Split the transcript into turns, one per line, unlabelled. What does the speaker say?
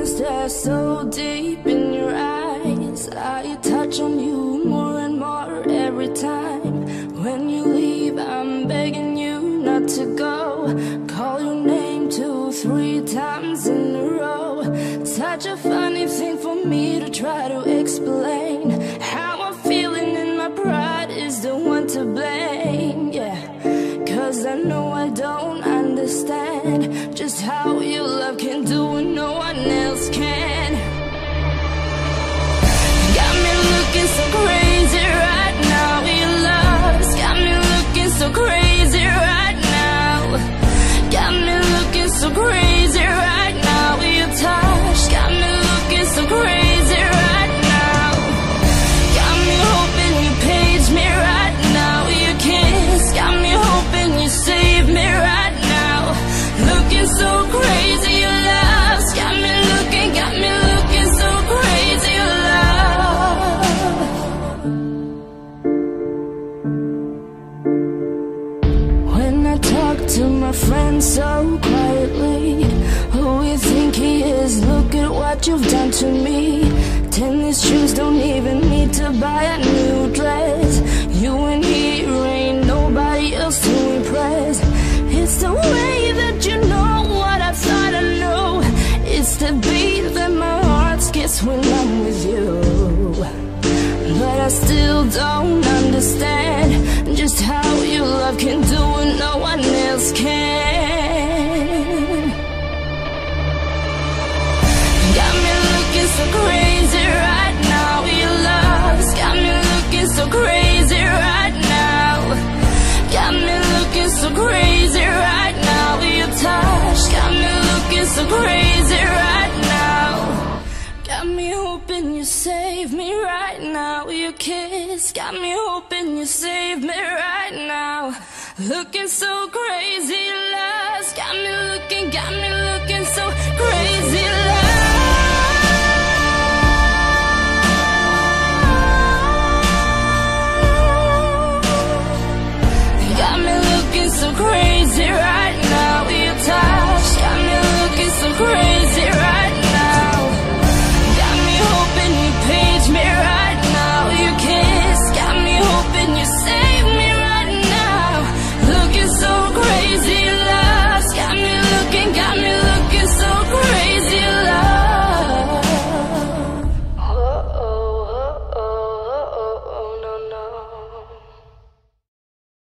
stare so deep in your eyes. I touch on you more and more every time. When you leave, I'm begging you not to go. Call your name 2, 3 times in a row. Such a funny thing for me to try to explain. How I'm feeling in my pride is the one to blame, yeah. Cause I know I don't understand just how your love can do what no one else can. Got me looking so crazy right now. Your love's got me looking so crazy right now. Got me looking so crazy right now. Your touch got me looking so crazy right now. Got me hoping you page me right now. Your kiss got me hoping you save me right now. Looking so crazy, your love's got me looking so crazy, your love. When I talk to my friends so quietly, who you think he is? Look at what you've done to me. Tennis shoes, don't even need to buy a new dress. You and here ain't nobody else to impress. It's the way that you know what I thought I knew. It's the beat that my heart skips when I'm with you. But I still don't understand just how your love can do what no one else can. Got me looking so crazy right now. Your love's got me looking so crazy right now. Got me looking so crazy right now. Your touch got me looking so crazy right now. Got me hoping you save me right now. Your kiss got me hoping you save me right now. Looking so crazy, love's got me